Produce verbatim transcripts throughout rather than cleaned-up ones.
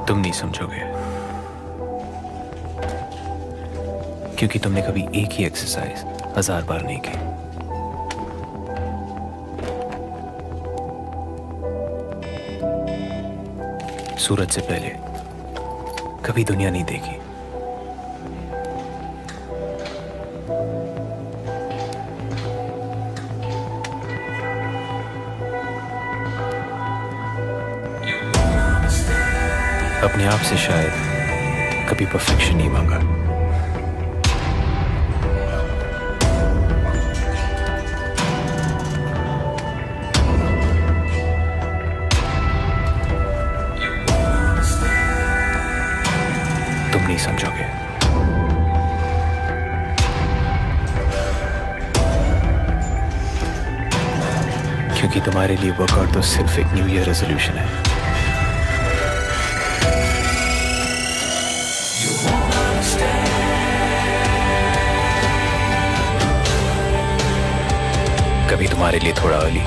तुम नहीं समझोगे, क्योंकि तुमने कभी एक ही एक्सरसाइज हजार बार नहीं की। सूरज से पहले कभी दुनिया नहीं देखी। अपने आप से शायद कभी परफेक्शन नहीं मांगा। तुम नहीं समझोगे, क्योंकि तुम्हारे लिए वर्कआउट तो सिर्फ एक न्यू ईयर रेजोल्यूशन है। कभी तुम्हारे लिए थोड़ा अर्ली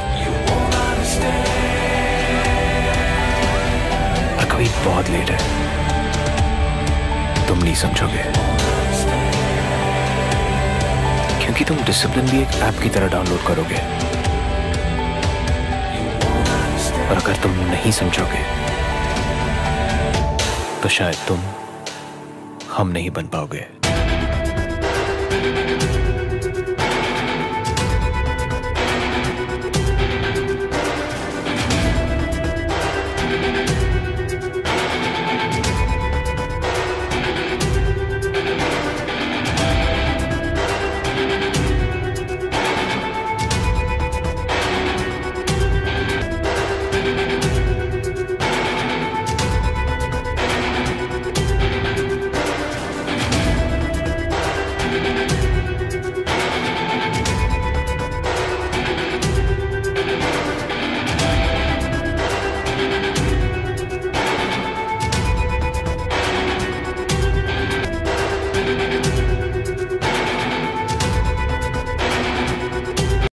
और कभी बहुत लेट है। तुम नहीं समझोगे, क्योंकि तुम डिसिप्लिन भी एक ऐप की तरह डाउनलोड करोगे, और अगर तुम नहीं समझोगे तो शायद तुम हम नहीं बन पाओगे।